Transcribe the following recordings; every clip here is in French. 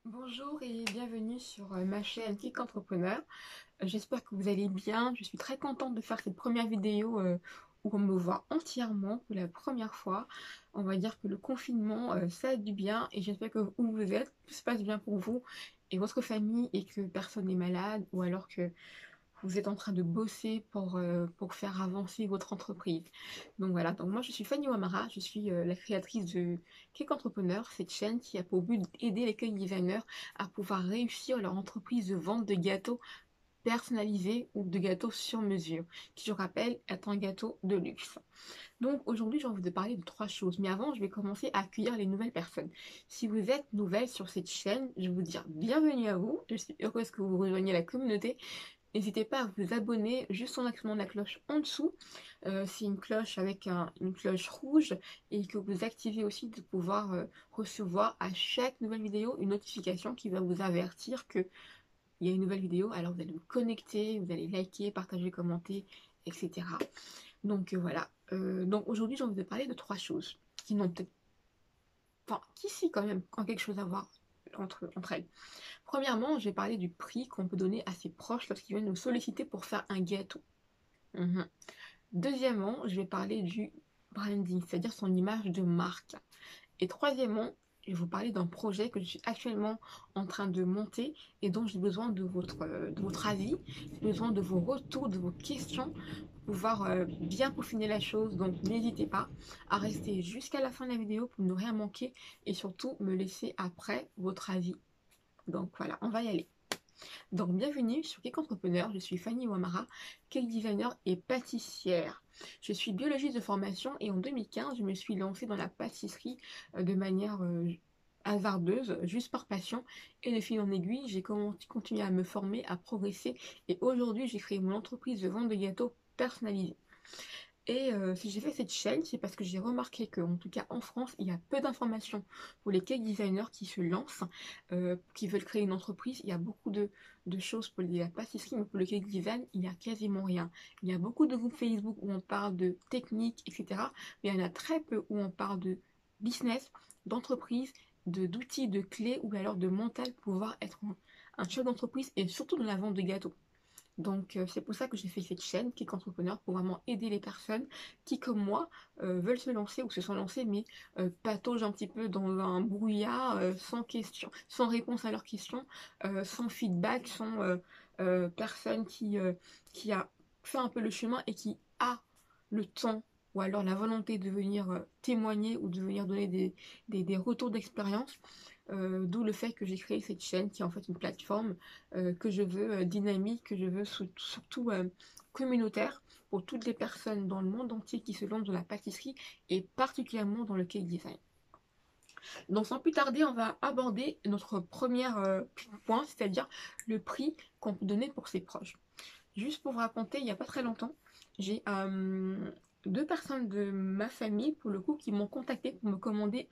Bonjour et bienvenue sur ma chaîne Kick Entrepreneur. J'espère que vous allez bien. Je suis très contente de faire cette première vidéo où on me voit entièrement pour la première fois. On va dire que le confinement, ça a du bien et j'espère que où vous êtes, tout se passe bien pour vous et votre famille et que personne n'est malade ou alors que vous êtes en train de bosser pour faire avancer votre entreprise. Donc voilà, donc moi je suis Fanny Wamara, je suis la créatrice de Cake Entrepreneur, cette chaîne qui a pour but d'aider les cake designers à pouvoir réussir leur entreprise de vente de gâteaux personnalisés ou de gâteaux sur mesure, qui je rappelle est un gâteau de luxe. Donc aujourd'hui j'ai envie de parler de trois choses, mais avant je vais commencer à accueillir les nouvelles personnes. Si vous êtes nouvelle sur cette chaîne, je vais vous dire bienvenue à vous, je suis heureuse que vous rejoigniez la communauté. N'hésitez pas à vous abonner juste en activant la cloche en dessous. C'est une cloche avec une cloche rouge et que vous activez aussi de pouvoir recevoir à chaque nouvelle vidéo une notification qui va vous avertir qu'il y a une nouvelle vidéo. Alors vous allez vous connecter, vous allez liker, partager, commenter, etc. Donc voilà. Donc aujourd'hui j'ai envie de parler de trois choses qui n'ont peut-être, enfin, qui si quand même ont quelque chose à voir entre elles. Premièrement, je vais parler du prix qu'on peut donner à ses proches lorsqu'ils viennent nous solliciter pour faire un gâteau. Mhm. Deuxièmement, je vais parler du branding, c'est-à-dire son image de marque. Et troisièmement, je vais vous parler d'un projet que je suis actuellement en train de monter et dont j'ai besoin de votre avis, j'ai besoin de vos retours, de vos questions pour pouvoir bien peaufiner la chose. Donc n'hésitez pas à rester jusqu'à la fin de la vidéo pour ne rien manquer et surtout me laisser après votre avis. Donc voilà, on va y aller. Donc bienvenue sur Cake Entrepreneur, je suis Fanny Wamara, cake designer et pâtissière. Je suis biologiste de formation et en 2015, je me suis lancée dans la pâtisserie de manière hasardeuse, juste par passion. Et de fil en aiguille, j'ai continué à me former, à progresser. Et aujourd'hui, j'ai créé mon entreprise de vente de gâteaux personnalisés. Et si j'ai fait cette chaîne, c'est parce que j'ai remarqué qu'en tout cas en France, il y a peu d'informations pour les cake designers qui se lancent, qui veulent créer une entreprise. Il y a beaucoup de choses pour la pâtisserie, mais pour le cake design, il n'y a quasiment rien. Il y a beaucoup de groupes Facebook où on parle de technique, etc. Mais il y en a très peu où on parle de business, d'entreprise, d'outils, de clés ou alors de mental pour pouvoir être un chef d'entreprise et surtout dans la vente de gâteaux. Donc c'est pour ça que j'ai fait cette chaîne Kick Entrepreneur pour vraiment aider les personnes qui comme moi veulent se lancer ou se sont lancées mais pataugent un petit peu dans un brouillard sans question, sans réponse à leurs questions, sans feedback, sans personne qui a fait un peu le chemin et qui a le temps ou alors la volonté de venir témoigner ou de venir donner des retours d'expérience. D'où le fait que j'ai créé cette chaîne qui est en fait une plateforme que je veux dynamique, que je veux surtout communautaire pour toutes les personnes dans le monde entier qui se lancent dans la pâtisserie et particulièrement dans le cake design. Donc sans plus tarder, on va aborder notre premier point, c'est-à-dire le prix qu'on peut donner pour ses proches. Juste pour vous raconter, il n'y a pas très longtemps, j'ai deux personnes de ma famille, pour le coup, qui m'ont contacté pour me commander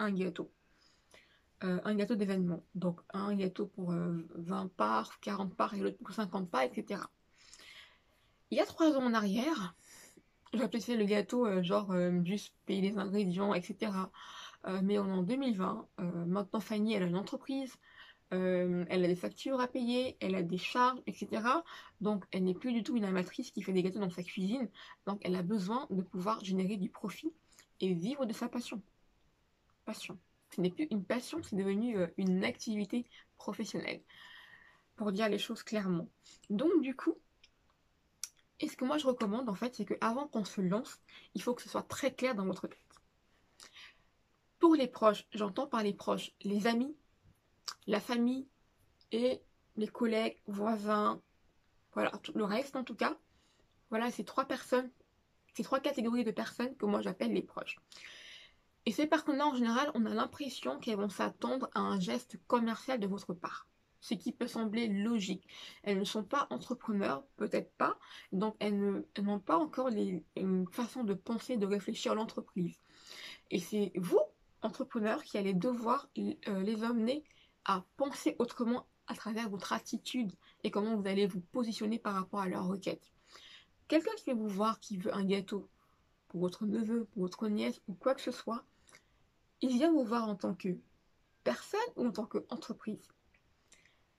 un gâteau d'événement. Donc un gâteau pour 20 parts, 40 parts et l'autre pour 50 parts, etc. Il y a 3 ans en arrière, j'appréciais le gâteau genre juste payer les ingrédients, etc. Mais on est en 2020. Maintenant Fanny, elle a une entreprise, elle a des factures à payer, elle a des charges, etc. Donc elle n'est plus du tout une amatrice qui fait des gâteaux dans sa cuisine. Donc elle a besoin de pouvoir générer du profit et vivre de sa passion. Passion. Ce n'est plus une passion, c'est devenu une activité professionnelle, pour dire les choses clairement. Donc du coup, et ce que moi je recommande en fait, c'est qu'avant qu'on se lance, il faut que ce soit très clair dans votre tête. Pour les proches, j'entends par les proches, les amis, la famille et les collègues, voisins, voilà, tout le reste en tout cas. Voilà ces trois personnes, ces trois catégories de personnes que moi j'appelle les proches. Et ces personnes-là, en général, on a l'impression qu'elles vont s'attendre à un geste commercial de votre part. Ce qui peut sembler logique. Elles ne sont pas entrepreneurs, peut-être pas, donc elles n'ont pas encore une façon de penser, de réfléchir à l'entreprise. Et c'est vous, entrepreneurs, qui allez devoir les amener à penser autrement à travers votre attitude et comment vous allez vous positionner par rapport à leurs requêtes. Quelqu'un qui vient vous voir, qui veut un gâteau pour votre neveu, pour votre nièce ou quoi que ce soit, il vient vous voir en tant que personne ou en tant qu'entreprise.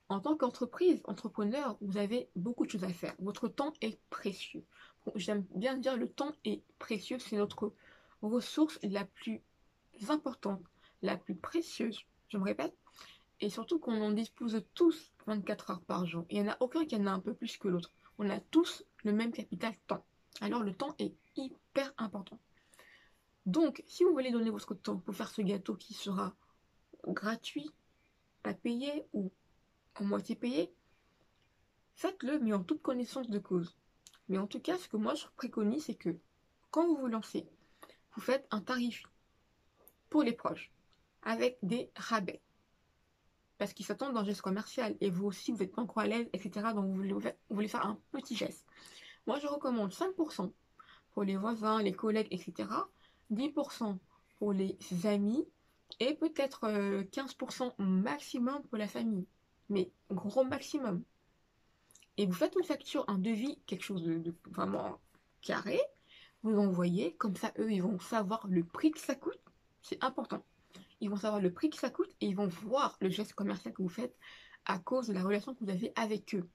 En tant qu'entreprise, entrepreneur, vous avez beaucoup de choses à faire. Votre temps est précieux. Bon, j'aime bien dire le temps est précieux, c'est notre ressource la plus importante, la plus précieuse, je me répète, et surtout qu'on en dispose tous 24 heures par jour. Il n'y en a aucun qui en a un peu plus que l'autre. On a tous le même capital temps. Alors le temps est hyper important. Donc, si vous voulez donner votre temps pour faire ce gâteau qui sera gratuit, pas payé ou en moitié payé, faites-le, mais en toute connaissance de cause. Mais en tout cas, ce que moi je préconise, c'est que quand vous vous lancez, vous faites un tarif pour les proches, avec des rabais. Parce qu'ils s'attendent dans un geste commercial, et vous aussi, vous n'êtes pas encore à l'aise, etc. Donc vous voulez faire un petit geste. Moi, je recommande 5% pour les voisins, les collègues, etc. 10% pour les amis, et peut-être 15% maximum pour la famille. Mais gros maximum. Et vous faites une facture, un devis, quelque chose de vraiment carré, vous envoyez, comme ça eux ils vont savoir le prix que ça coûte, c'est important. Ils vont savoir le prix que ça coûte et ils vont voir le geste commercial que vous faites à cause de la relation que vous avez avec eux.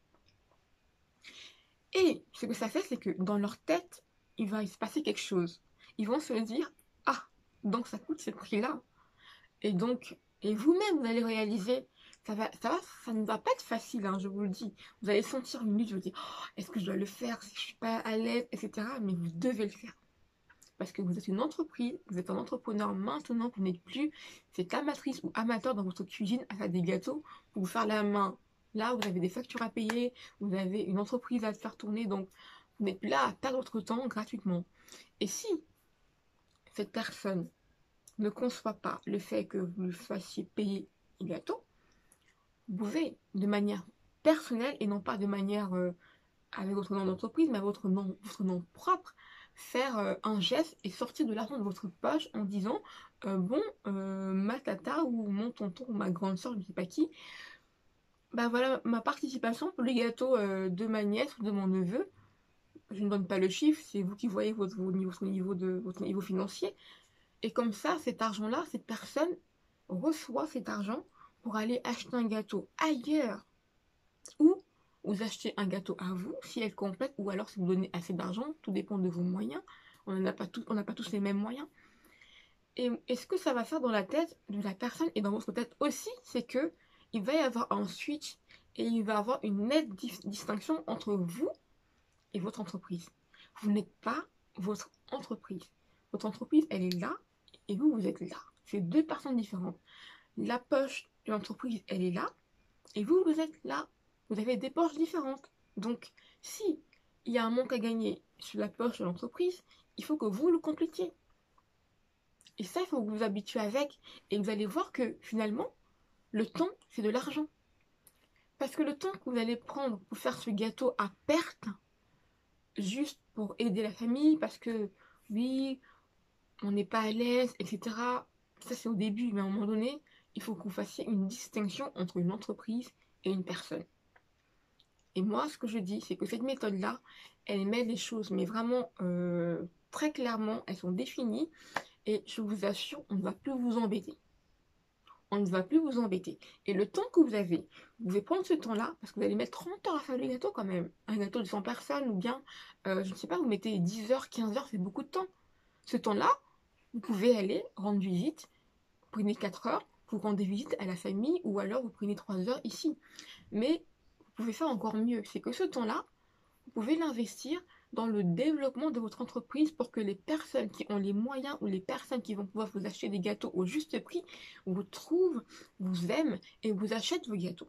Et ce que ça fait, c'est que dans leur tête, il va se passer quelque chose. Ils vont se dire, ah, donc ça coûte ce prix-là. Et donc, et vous-même, vous allez réaliser, ça ne va pas être facile, hein, je vous le dis. Vous allez sentir une lutte, je vous dis, oh, est-ce que je dois le faire si je suis pas à l'aise, etc. Mais vous devez le faire. Parce que vous êtes une entreprise, vous êtes un entrepreneur maintenant, vous n'êtes plus cette amatrice ou amateur dans votre cuisine à faire des gâteaux pour vous faire la main. Là, vous avez des factures à payer, vous avez une entreprise à faire tourner, donc vous n'êtes plus là à perdre votre temps gratuitement. Et si cette personne ne conçoit pas le fait que vous le fassiez payer les gâteaux, vous pouvez, de manière personnelle et non pas de manière avec votre nom d'entreprise, mais votre nom propre, faire un geste et sortir de l'argent de votre poche en disant ma tata ou mon tonton ou ma grande soeur, je ne sais pas qui, bah voilà ma participation pour les gâteaux de ma nièce ou de mon neveu. Je ne donne pas le chiffre, c'est vous qui voyez votre niveau financier. Et comme ça, cet argent-là, cette personne reçoit cet argent pour aller acheter un gâteau ailleurs. Ou vous achetez un gâteau à vous, si elle complète, ou alors si vous donnez assez d'argent, tout dépend de vos moyens. On n'a pas tous les mêmes moyens. Et ce que ça va faire dans la tête de la personne et dans votre tête aussi, c'est que il va y avoir un switch et il va y avoir une nette distinction entre vous et votre entreprise. Vous n'êtes pas votre entreprise. Votre entreprise, elle est là et vous, vous êtes là. C'est deux personnes différentes. La poche de l'entreprise, elle est là et vous, vous êtes là. Vous avez des poches différentes. Donc, si il y a un manque à gagner sur la poche de l'entreprise, il faut que vous le complétiez. Et ça, il faut que vous vous habituez avec. Et vous allez voir que finalement, le temps, c'est de l'argent. Parce que le temps que vous allez prendre pour faire ce gâteau à perte, juste pour aider la famille, parce que oui, on n'est pas à l'aise, etc. Ça, c'est au début, mais à un moment donné, il faut que vous fassiez une distinction entre une entreprise et une personne. Et moi, ce que je dis, c'est que cette méthode-là, elle met les choses, mais vraiment très clairement, elles sont définies. Et je vous assure, on ne va plus vous embêter. On ne va plus vous embêter. Et le temps que vous pouvez prendre ce temps-là, parce que vous allez mettre 30 heures à faire le gâteau quand même. Un gâteau de 100 personnes, ou bien, je ne sais pas, vous mettez 10 heures, 15 heures, c'est beaucoup de temps. Ce temps-là, vous pouvez aller rendre visite, vous prenez 4 heures, vous rendez visite à la famille, ou alors vous prenez 3 heures ici. Mais vous pouvez faire encore mieux. C'est que ce temps-là, vous pouvez l'investir dans le développement de votre entreprise pour que les personnes qui ont les moyens ou les personnes qui vont pouvoir vous acheter des gâteaux au juste prix vous trouvent, vous aiment et vous achètent vos gâteaux.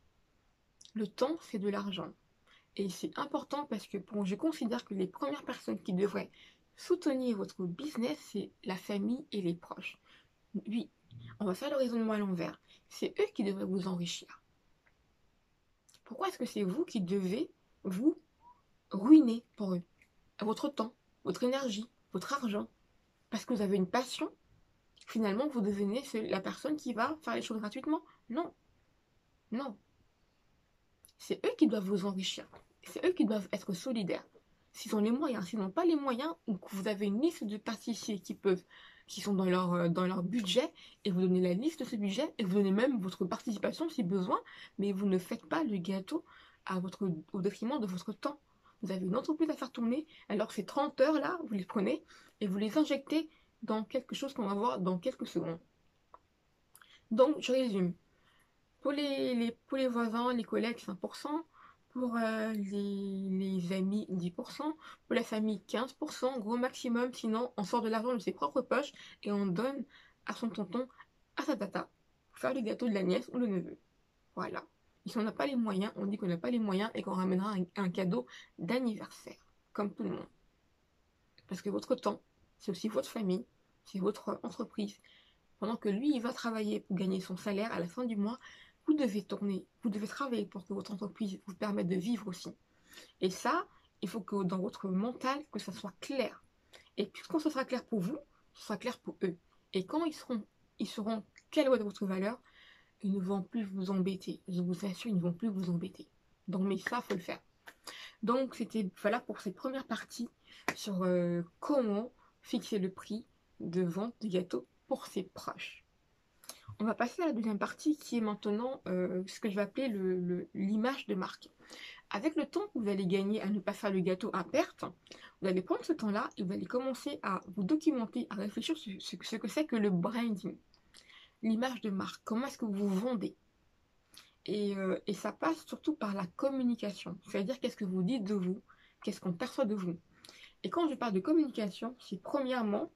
Le temps, c'est de l'argent. Et c'est important parce que je considère que les premières personnes qui devraient soutenir votre business, c'est la famille et les proches. Oui, on va faire le raisonnement à l'envers. C'est eux qui devraient vous enrichir. Pourquoi est-ce que c'est vous qui devez vous ruiner pour eux? Votre temps, votre énergie, votre argent. Parce que vous avez une passion, finalement, vous devenez la personne qui va faire les choses gratuitement. Non. Non. C'est eux qui doivent vous enrichir. C'est eux qui doivent être solidaires. S'ils ont les moyens, s'ils n'ont pas les moyens, ou que vous avez une liste de pâtissiers qui peuvent qui sont dans leur budget, et vous donnez la liste de ce budget, et vous donnez même votre participation si besoin, mais vous ne faites pas le gâteau au détriment de votre temps. Vous avez une entreprise à faire tourner, alors ces 30 heures là, vous les prenez et vous les injectez dans quelque chose qu'on va voir dans quelques secondes. Donc, je résume. Pour les voisins, les collègues, 5%. Pour les amis, 10%. Pour la famille, 15%. Gros maximum. Sinon, on sort de l'argent de ses propres poches et on donne à son tonton, à sa tata, pour faire le gâteau de la nièce ou le neveu. Voilà. Et si on n'a pas les moyens, on dit qu'on n'a pas les moyens et qu'on ramènera un cadeau d'anniversaire, comme tout le monde. Parce que votre temps, c'est aussi votre famille, c'est votre entreprise. Pendant que lui, il va travailler pour gagner son salaire à la fin du mois, vous devez tourner, vous devez travailler pour que votre entreprise vous permette de vivre aussi. Et ça, il faut que dans votre mental, que ça soit clair. Et puis quand ce sera clair pour vous, ce sera clair pour eux. Et quand ils sauront quelle est votre valeur, ils ne vont plus vous embêter. Je vous assure, ils ne vont plus vous embêter. Donc, mais ça, il faut le faire. Donc, c'était voilà pour cette première partie sur comment fixer le prix de vente de gâteaux pour ses proches. On va passer à la deuxième partie qui est maintenant ce que je vais appeler l'image de marque. Avec le temps que vous allez gagner à ne pas faire le gâteau à perte, vous allez prendre ce temps-là et vous allez commencer à vous documenter, à réfléchir sur ce que c'est que le branding, l'image de marque, comment est-ce que vous vous vendez. Et ça passe surtout par la communication, c'est-à-dire qu'est-ce que vous dites de vous, qu'est-ce qu'on perçoit de vous. Et quand je parle de communication, c'est premièrement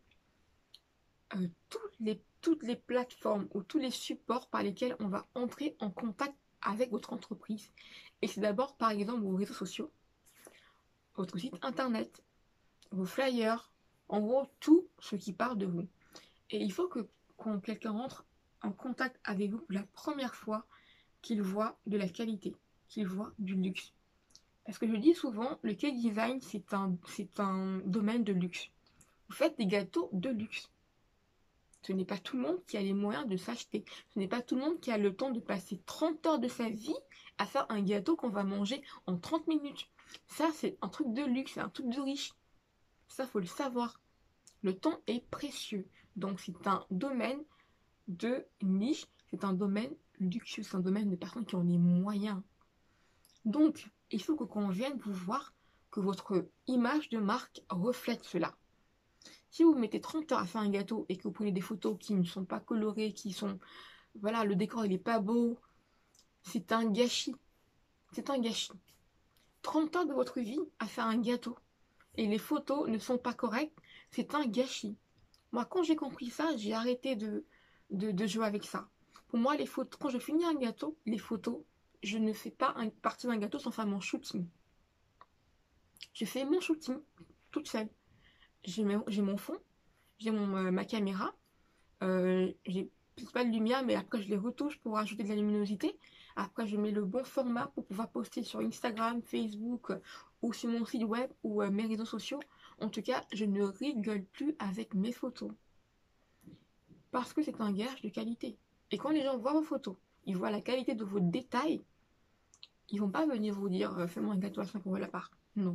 toutes les plateformes ou tous les supports par lesquels on va entrer en contact avec votre entreprise. Et c'est d'abord par exemple vos réseaux sociaux, votre site internet, vos flyers, en gros tout ce qui parle de vous. Et il faut que quand quelqu'un rentre en contact avec vous pour la première fois, qu'il voit de la qualité, qu'il voit du luxe. Parce que je dis souvent, le cake design, c'est un domaine de luxe. Vous faites des gâteaux de luxe. Ce n'est pas tout le monde qui a les moyens de s'acheter. Ce n'est pas tout le monde qui a le temps de passer 30 heures de sa vie à faire un gâteau qu'on va manger en 30 minutes. Ça, c'est un truc de luxe, c'est un truc de riche. Ça, faut le savoir. Le temps est précieux. Donc, c'est un domaine de niche, c'est un domaine luxueux, c'est un domaine de personnes qui ont les moyens. Donc, il faut que quand on vienne vous voir, que votre image de marque reflète cela. Si vous mettez 30 heures à faire un gâteau et que vous prenez des photos qui ne sont pas colorées, qui sont... Voilà, le décor il n'est pas beau, c'est un gâchis. C'est un gâchis. 30 heures de votre vie à faire un gâteau et les photos ne sont pas correctes, c'est un gâchis. Moi, quand j'ai compris ça, j'ai arrêté de jouer avec ça. Pour moi, les photos, quand je finis un gâteau, les photos, je ne fais pas une partie d'un gâteau sans faire mon shooting. Je fais mon shooting toute seule. J'ai mon fond, j'ai ma caméra, j'ai pas de lumière, mais après je les retouche pour ajouter de la luminosité. Après, je mets le bon format pour pouvoir poster sur Instagram, Facebook ou sur mon site web ou mes réseaux sociaux. En tout cas, je ne rigole plus avec mes photos. Parce que c'est un gage de qualité. Et quand les gens voient vos photos, ils voient la qualité de vos détails, ils vont pas venir vous dire fais-moi un gâteau à 5 € la part. Non.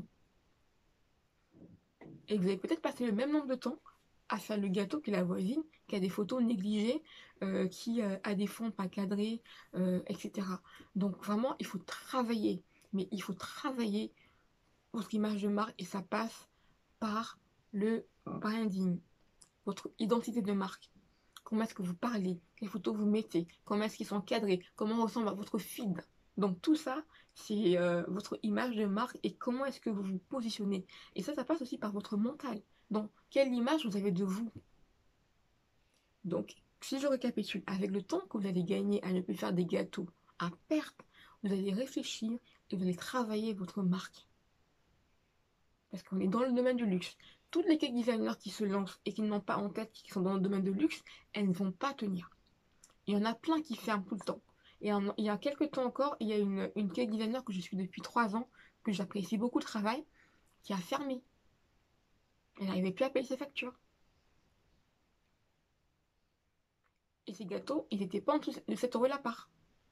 Et vous allez peut-être passer le même nombre de temps à faire le gâteau que la voisine, qui a des photos négligées, qui a des fonds pas cadrés, etc. Donc vraiment, il faut travailler. Mais il faut travailler votre image de marque et ça passe par le branding, votre identité de marque. Comment est-ce que vous parlez, quelles photos vous mettez, comment est-ce qu'ils sont cadrés, comment ressemble à votre feed. Donc tout ça, c'est votre image de marque et comment est-ce que vous vous positionnez. Et ça passe aussi par votre mental. Donc, quelle image vous avez de vous? Donc, si je récapitule, avec le temps que vous allez gagner à ne plus faire des gâteaux à perte, vous allez réfléchir et vous allez travailler votre marque. Parce qu'on est dans le domaine du luxe. Toutes les cake designers qui se lancent et qui n'ont pas en tête, qui sont dans le domaine de luxe, elles ne vont pas tenir. Il y en a plein qui ferment tout le temps. Et il y a quelques temps encore, il y a une cake designer que je suis depuis 3 ans, que j'apprécie beaucoup le travail, qui a fermé. Elle n'arrivait plus à payer ses factures. Et ces gâteaux, ils n'étaient pas en dessous de 7 € la part.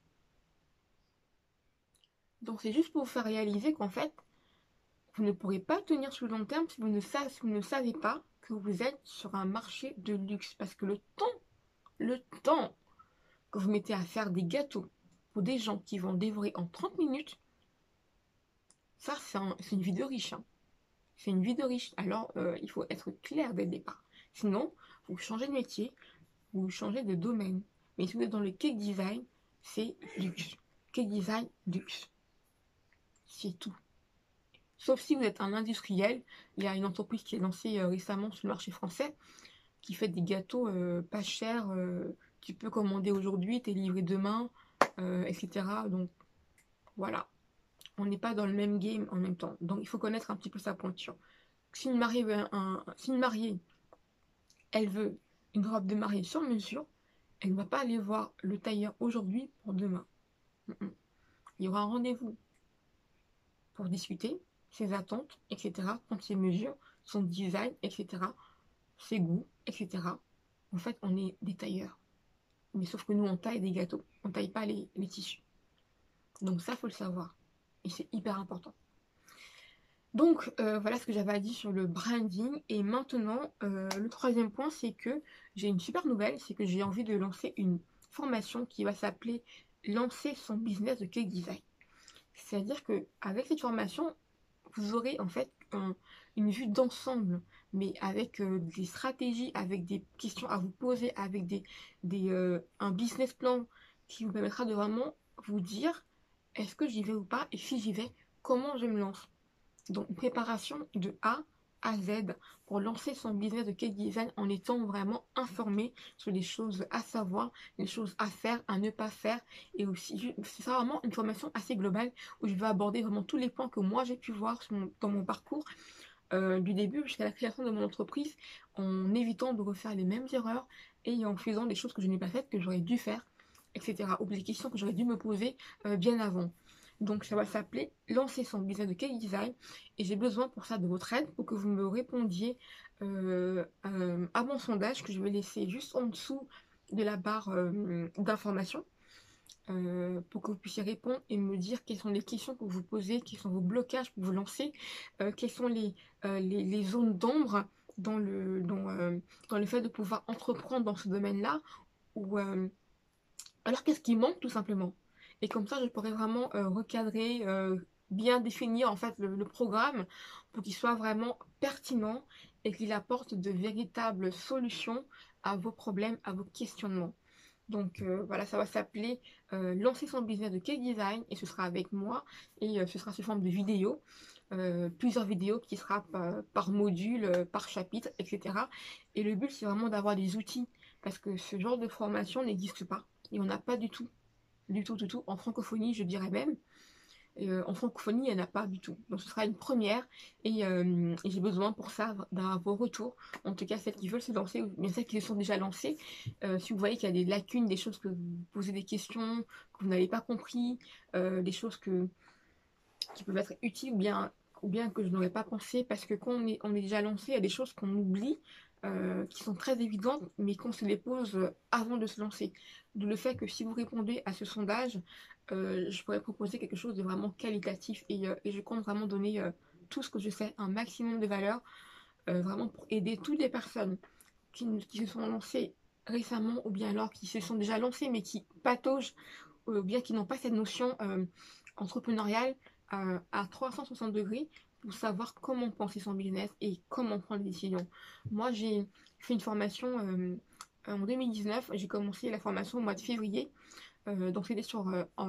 Donc c'est juste pour vous faire réaliser qu'en fait, vous ne pourrez pas tenir sur le long terme si vous ne savez pas que vous êtes sur un marché de luxe. Parce que le temps que vous mettez à faire des gâteaux pour des gens qui vont dévorer en 30 minutes, ça, c'est une vie de riche, hein. C'est une vie de riche. Alors, il faut être clair dès le départ. Sinon, vous changez de métier, vous changez de domaine. Mais si vous êtes dans le cake design, c'est luxe. Cake design, luxe. C'est tout. Sauf si vous êtes un industriel. Il y a une entreprise qui est lancée récemment sur le marché français qui fait des gâteaux pas chers. Tu peux commander aujourd'hui, t'es livré demain, etc. Donc, voilà. On n'est pas dans le même game en même temps. Donc, il faut connaître un petit peu sa pointure. Si si une mariée, elle veut une robe de mariée sur mesure, elle ne va pas aller voir le tailleur aujourd'hui pour demain. Il y aura un rendez-vous pour discuter ses attentes, etc., prendre ses mesures, son design, etc., ses goûts, etc. En fait, on est des tailleurs. Mais sauf que nous, on taille des gâteaux. On ne taille pas les tissus. Donc ça, il faut le savoir. Et c'est hyper important. Donc, voilà ce que j'avais à dire sur le branding. Et maintenant, le troisième point, c'est que j'ai une super nouvelle. C'est que j'ai envie de lancer une formation qui va s'appeler « Lancer son business de cake design ». C'est-à-dire qu'avec cette formation, vous aurez en fait une vue d'ensemble, mais avec des stratégies, avec des questions à vous poser, avec un business plan qui vous permettra de vraiment vous dire est-ce que j'y vais ou pas, et si j'y vais, comment je me lance. Donc, une préparation de A à Z pour lancer son business de cake design en étant vraiment informé sur les choses à savoir, les choses à faire, à ne pas faire. Et aussi, c'est vraiment une formation assez globale où je vais aborder vraiment tous les points que moi j'ai pu voir dans mon parcours du début jusqu'à la création de mon entreprise, en évitant de refaire les mêmes erreurs et en faisant des choses que je n'ai pas faites, que j'aurais dû faire, etc. Ou des questions que j'aurais dû me poser bien avant. Donc ça va s'appeler Lancer son business de cake design et j'ai besoin pour ça de votre aide pour que vous me répondiez à mon sondage que je vais laisser juste en dessous de la barre d'information pour que vous puissiez répondre et me dire quelles sont les questions que vous posez, quels sont vos blocages pour vous lancer, quelles sont les zones d'ombre dans le fait de pouvoir entreprendre dans ce domaine-là, ou alors qu'est-ce qui manque tout simplement. Et comme ça, je pourrais vraiment recadrer, bien définir en fait le programme pour qu'il soit vraiment pertinent et qu'il apporte de véritables solutions à vos problèmes, à vos questionnements. Donc voilà, ça va s'appeler Lancer son business de cake design et ce sera avec moi et ce sera sous forme de vidéos, plusieurs vidéos qui sera par module, par chapitre, etc. Et le but c'est vraiment d'avoir des outils parce que ce genre de formation n'existe pas. Il n'y en a pas du tout, du tout, du tout. En francophonie, je dirais même. En francophonie, il n'y en a pas du tout. Donc ce sera une première et j'ai besoin pour ça d'un vos retours. En tout cas, celles qui veulent se lancer, ou bien celles qui se sont déjà lancées. Si vous voyez qu'il y a des lacunes, des choses que vous posez des questions, que vous n'avez pas compris, des choses qui peuvent être utiles ou bien que je n'aurais pas pensé, parce que quand on est déjà lancé, il y a des choses qu'on oublie, qui sont très évidentes, mais qu'on se les pose avant de se lancer. D'où le fait que si vous répondez à ce sondage, je pourrais proposer quelque chose de vraiment qualitatif et je compte vraiment donner tout ce que je sais, un maximum de valeur, vraiment pour aider toutes les personnes qui se sont lancées récemment ou bien alors qui se sont déjà lancées mais qui pataugent ou bien qui n'ont pas cette notion entrepreneuriale à 360 degrés pour savoir comment penser son business et comment prendre des décisions. Moi, j'ai fait une formation en 2019. J'ai commencé la formation au mois de février. Donc, c'était sur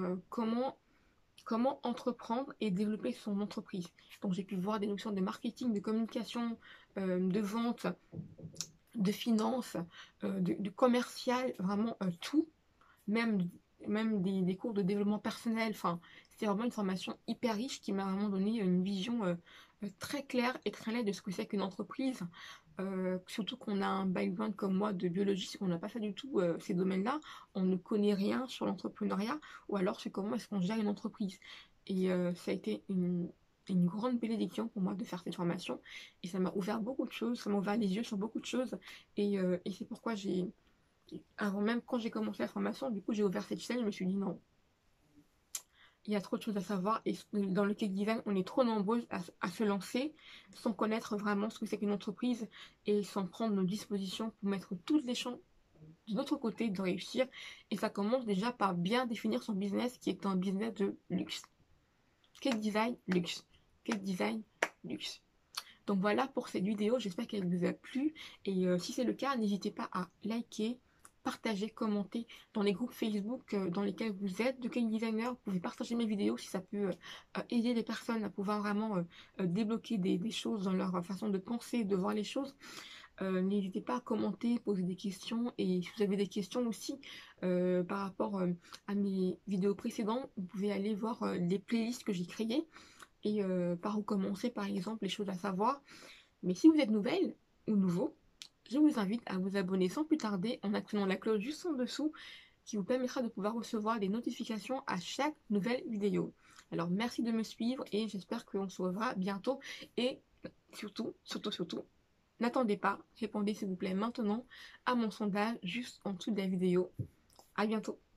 comment entreprendre et développer son entreprise. Donc, j'ai pu voir des notions de marketing, de communication, de vente, de finance, de commercial, vraiment tout, même des cours de développement personnel. Enfin, c'était vraiment une formation hyper riche qui m'a vraiment donné une vision très claire et très nette de ce que c'est qu'une entreprise. Surtout qu'on a un background comme moi de biologiste, on n'a pas fait du tout ces domaines-là, on ne connaît rien sur l'entrepreneuriat, ou alors c'est comment est-ce qu'on gère une entreprise. Et ça a été une grande bénédiction pour moi de faire cette formation, et ça m'a ouvert beaucoup de choses, ça m'a ouvert les yeux sur beaucoup de choses, et c'est pourquoi avant même quand j'ai commencé la formation, du coup j'ai ouvert cette chaîne, je me suis dit non, il y a trop de choses à savoir et dans le cake design, on est trop nombreuses à se lancer sans connaître vraiment ce que c'est qu'une entreprise et sans prendre nos dispositions pour mettre toutes les chances de notre côté de réussir. Et ça commence déjà par bien définir son business qui est un business de luxe. Cake design, luxe. Cake design, luxe. Donc voilà pour cette vidéo, j'espère qu'elle vous a plu. Et si c'est le cas, n'hésitez pas à liker, partager, commenter dans les groupes Facebook dans lesquels vous êtes de cake designer. Vous pouvez partager mes vidéos si ça peut aider les personnes à pouvoir vraiment débloquer des choses dans leur façon de penser, de voir les choses. N'hésitez pas à commenter, poser des questions. Et si vous avez des questions aussi par rapport à mes vidéos précédentes, vous pouvez aller voir les playlists que j'ai créées et par où commencer par exemple, les choses à savoir. Mais si vous êtes nouvelle ou nouveau, je vous invite à vous abonner sans plus tarder en actionnant la cloche juste en dessous qui vous permettra de pouvoir recevoir des notifications à chaque nouvelle vidéo. Alors merci de me suivre et j'espère qu'on se reverra bientôt et surtout, n'attendez pas, répondez s'il vous plaît maintenant à mon sondage juste en dessous de la vidéo. À bientôt.